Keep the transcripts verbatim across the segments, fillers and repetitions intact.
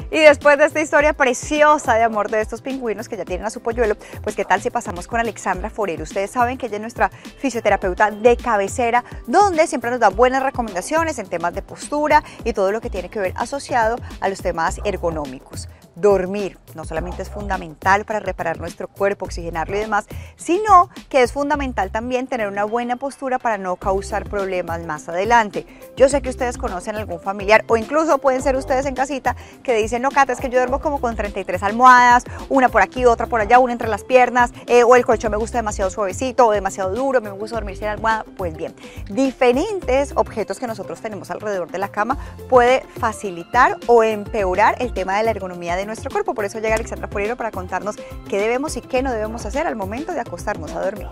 Y después de esta historia preciosa de amor de estos pingüinos que ya tienen a su polluelo, pues qué tal si pasamos con Alexandra Forero. Ustedes saben que ella es nuestra fisioterapeuta de cabecera, donde siempre nos da buenas recomendaciones en temas de postura y todo lo que tiene que ver asociado a los temas ergonómicos. Dormir no solamente es fundamental para reparar nuestro cuerpo, oxigenarlo y demás, sino que es fundamental también tener una buena postura para no causar problemas más adelante. Yo sé que ustedes conocen a algún familiar o incluso pueden ser ustedes en casita que dicen, no, Cata, es que yo duermo como con treinta y tres almohadas, una por aquí, otra por allá, una entre las piernas, eh, o el colchón me gusta demasiado suavecito o demasiado duro, me gusta dormir sin almohada. Pues bien, diferentes objetos que nosotros tenemos alrededor de la cama puede facilitar o empeorar el tema de la ergonomía de nuestro cuerpo. Por eso llega Alexandra Forero para contarnos qué debemos y qué no debemos hacer al momento de acostarnos a dormir.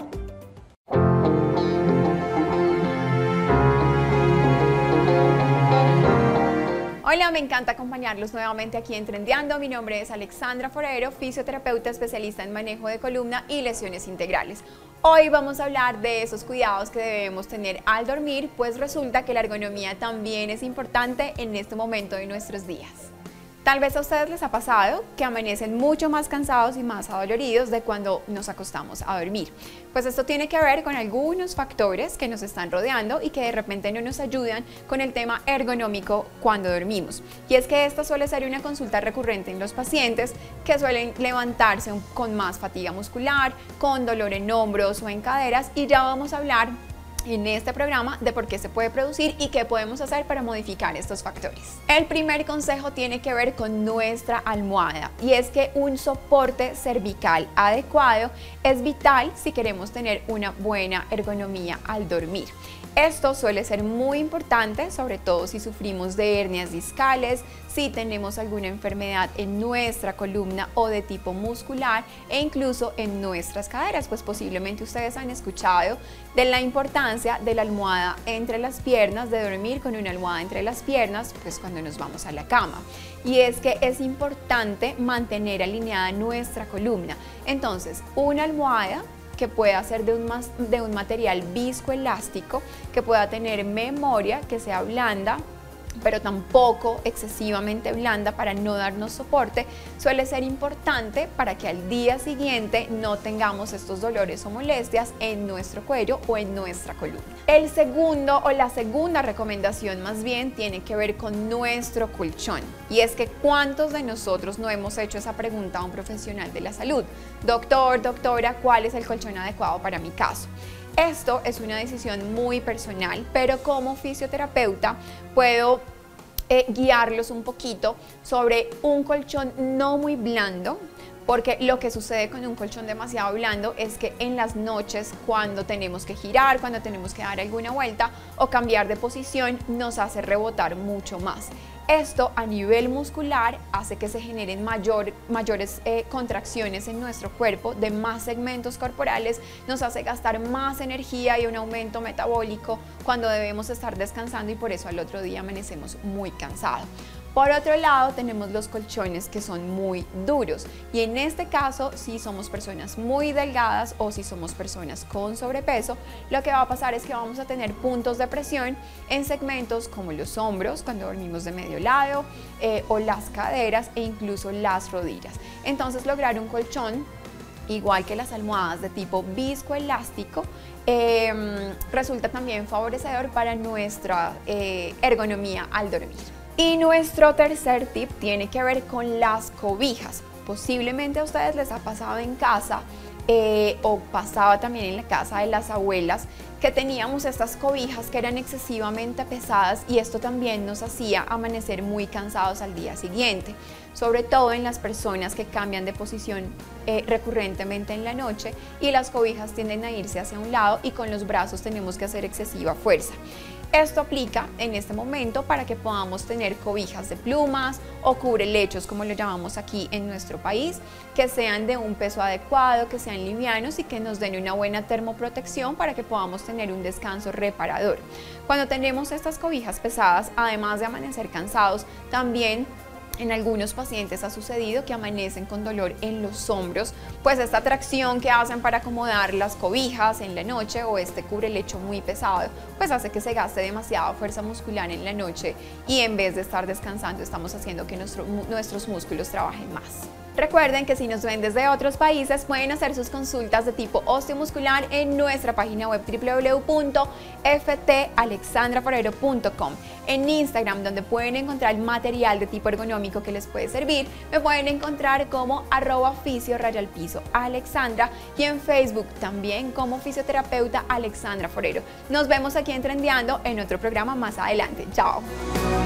Hola, me encanta acompañarlos nuevamente aquí en Trendeando. Mi nombre es Alexandra Forero, fisioterapeuta especialista en manejo de columna y lesiones integrales. Hoy vamos a hablar de esos cuidados que debemos tener al dormir, pues resulta que la ergonomía también es importante en este momento de nuestros días. Tal vez a ustedes les ha pasado que amanecen mucho más cansados y más adoloridos de cuando nos acostamos a dormir. Pues esto tiene que ver con algunos factores que nos están rodeando y que de repente no nos ayudan con el tema ergonómico cuando dormimos. Y es que esta suele ser una consulta recurrente en los pacientes que suelen levantarse con más fatiga muscular, con dolor en hombros o en caderas, y ya vamos a hablar en este programa de por qué se puede producir y qué podemos hacer para modificar estos factores. El primer consejo tiene que ver con nuestra almohada, y es que un soporte cervical adecuado es vital si queremos tener una buena ergonomía al dormir. Esto suele ser muy importante, sobre todo si sufrimos de hernias discales, si tenemos alguna enfermedad en nuestra columna o de tipo muscular, e incluso en nuestras caderas, pues posiblemente ustedes han escuchado de la importancia de la almohada entre las piernas, de dormir con una almohada entre las piernas, pues cuando nos vamos a la cama. Y es que es importante mantener alineada nuestra columna. Entonces, una almohada que pueda ser de un, de un material viscoelástico, que pueda tener memoria, que sea blanda, pero tampoco excesivamente blanda para no darnos soporte, suele ser importante para que al día siguiente no tengamos estos dolores o molestias en nuestro cuello o en nuestra columna. El segundo o la segunda recomendación más bien tiene que ver con nuestro colchón, y es que ¿cuántos de nosotros no hemos hecho esa pregunta a un profesional de la salud? Doctor, doctora, ¿cuál es el colchón adecuado para mi caso? Esto es una decisión muy personal, pero como fisioterapeuta puedo eh, guiarlos un poquito sobre un colchón no muy blando, porque lo que sucede con un colchón demasiado blando es que en las noches, cuando tenemos que girar, cuando tenemos que dar alguna vuelta o cambiar de posición, nos hace rebotar mucho más. Esto a nivel muscular hace que se generen mayor, mayores eh, contracciones en nuestro cuerpo de más segmentos corporales, nos hace gastar más energía y un aumento metabólico cuando debemos estar descansando, y por eso al otro día amanecemos muy cansados. Por otro lado, tenemos los colchones que son muy duros, y en este caso, si somos personas muy delgadas o si somos personas con sobrepeso, lo que va a pasar es que vamos a tener puntos de presión en segmentos como los hombros, cuando dormimos de medio lado, eh, o las caderas e incluso las rodillas. Entonces, lograr un colchón igual que las almohadas de tipo viscoelástico, eh, resulta también favorecedor para nuestra eh, ergonomía al dormir. Y nuestro tercer tip tiene que ver con las cobijas. Posiblemente a ustedes les ha pasado en casa eh, o pasaba también en la casa de las abuelas, que teníamos estas cobijas que eran excesivamente pesadas, y esto también nos hacía amanecer muy cansados al día siguiente, sobre todo en las personas que cambian de posición eh, recurrentemente en la noche, y las cobijas tienden a irse hacia un lado y con los brazos tenemos que hacer excesiva fuerza. Esto aplica en este momento para que podamos tener cobijas de plumas o cubrelechos, como lo llamamos aquí en nuestro país, que sean de un peso adecuado, que sean livianos y que nos den una buena termoprotección para que podamos tener un descanso reparador. Cuando tenemos estas cobijas pesadas, además de amanecer cansados, también En algunos pacientes ha sucedido que amanecen con dolor en los hombros, pues esta tracción que hacen para acomodar las cobijas en la noche o este cubrelecho muy pesado, pues hace que se gaste demasiada fuerza muscular en la noche y en vez de estar descansando estamos haciendo que nuestro, nuestros músculos trabajen más. Recuerden que si nos ven desde otros países pueden hacer sus consultas de tipo osteomuscular en nuestra página web w w w punto f t alexandra forero punto com. En Instagram, donde pueden encontrar material de tipo ergonómico que les puede servir, me pueden encontrar como arroba fisio rayal piso Alexandra y en Facebook también como fisioterapeuta Alexandra Forero. Nos vemos aquí en Trendeando en otro programa más adelante. Chao.